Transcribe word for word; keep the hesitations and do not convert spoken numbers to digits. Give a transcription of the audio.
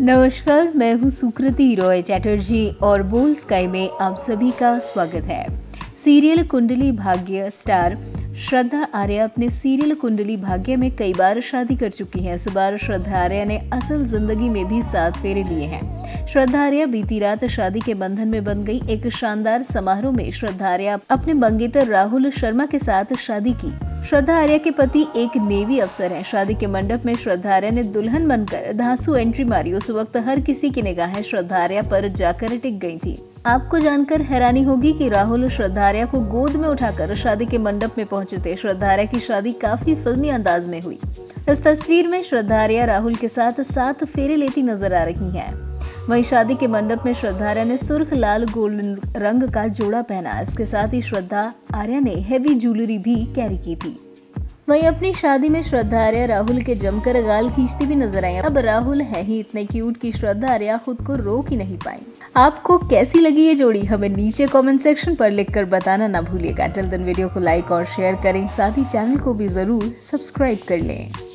नमस्कार, मैं हूँ सुकृति रॉय चैटर्जी और बोल स्काई में आप सभी का स्वागत है। सीरियल कुंडली भाग्य स्टार श्रद्धा आर्या अपने सीरियल कुंडली भाग्य में कई बार शादी कर चुकी हैं। इस बार श्रद्धा आर्या ने असल जिंदगी में भी सात फेरे लिए हैं। श्रद्धा आर्या बीती रात शादी के बंधन में बंध गई। एक शानदार समारोह में श्रद्धा आर्या अपने मंगेतर राहुल शर्मा के साथ शादी की। श्रद्धा आर्या के पति एक नेवी अफसर हैं। शादी के मंडप में श्रद्धा आर्या ने दुल्हन बनकर धांसू एंट्री मारी। उस वक्त हर किसी की निगाहें श्रद्धा आर्या पर जाकर टिक गई थी। आपको जानकर हैरानी होगी कि राहुल श्रद्धा आर्या को गोद में उठाकर शादी के मंडप में पहुंचे थे। श्रद्धा आर्या की शादी काफी फिल्मी अंदाज में हुई। इस तस्वीर में श्रद्धा आर्या राहुल के साथ सात फेरे लेती नजर आ रही हैं। वहीं शादी के मंडप में श्रद्धा आर्या ने सुर्ख लाल गोल्डन रंग का जोड़ा पहना। इसके साथ ही श्रद्धा आर्या ने हेवी ज्वेलरी भी कैरी की थी। वहीं अपनी शादी में श्रद्धा आर्या राहुल के जमकर गाल खींचती भी नजर आई। अब राहुल है ही इतने क्यूट कि श्रद्धा आर्या खुद को रोक ही नहीं पाई। आपको कैसी लगी ये जोड़ी, हमें नीचे कमेंट सेक्शन पर लिखकर बताना ना भूलिएगा। टिल देन वीडियो को लाइक और शेयर करें, साथ ही चैनल को भी जरूर सब्सक्राइब कर लें।